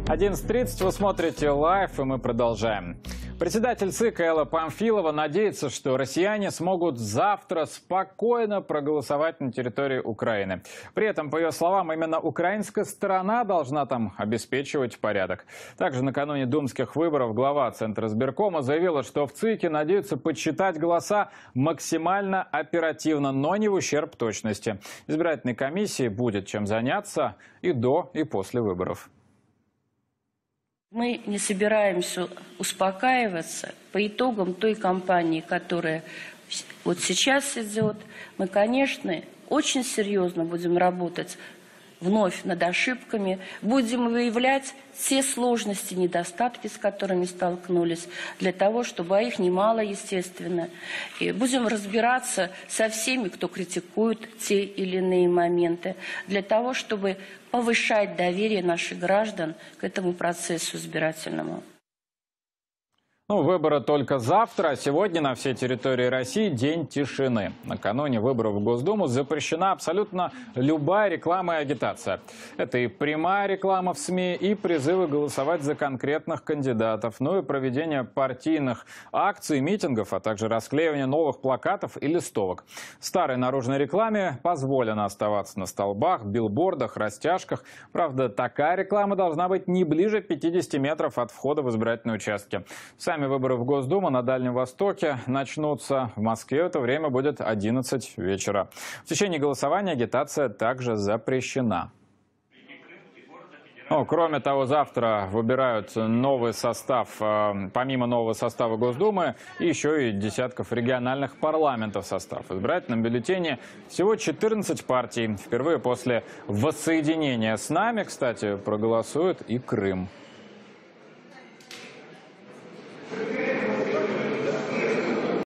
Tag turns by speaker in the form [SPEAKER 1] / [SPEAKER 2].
[SPEAKER 1] 11:30 вы смотрите лайв, и мы продолжаем. Председатель ЦИК Элла Памфилова надеется, что россияне смогут завтра спокойно проголосовать на территории Украины. При этом, по ее словам, именно украинская сторона должна там обеспечивать порядок. Также накануне думских выборов глава Центра избиркома заявила, что в ЦИКе надеются подсчитать голоса максимально оперативно, но не в ущерб точности. Избирательной комиссии будет чем заняться и до, и после выборов.
[SPEAKER 2] Мы не собираемся успокаиваться по итогам той кампании, которая вот сейчас идет. Мы, конечно, очень серьезно будем работать вновь над ошибками, будем выявлять все сложности, недостатки, с которыми столкнулись, для того, чтобы, а их немало, естественно, и будем разбираться со всеми, кто критикует те или иные моменты, для того, чтобы повышать доверие наших граждан к этому процессу избирательному.
[SPEAKER 1] Выборы только завтра, а сегодня на всей территории России день тишины. Накануне выборов в Госдуму запрещена абсолютно любая реклама и агитация. Это и прямая реклама в СМИ, и призывы голосовать за конкретных кандидатов, ну и проведение партийных акций, митингов, а также расклеивание новых плакатов и листовок. Старой наружной рекламе позволено оставаться на столбах, билбордах, растяжках. Правда, такая реклама должна быть не ближе 50 метров от входа в избирательные участки. Сами выборы в Госдуму на Дальнем Востоке начнутся. В Москве в это время будет 11 вечера. В течение голосования агитация также запрещена. Кроме того, завтра выбирают новый состав, помимо нового состава Госдумы, еще и десятков региональных парламентов состав. В избирательном бюллетене всего 14 партий. Впервые после воссоединения с нами, кстати, проголосует и Крым.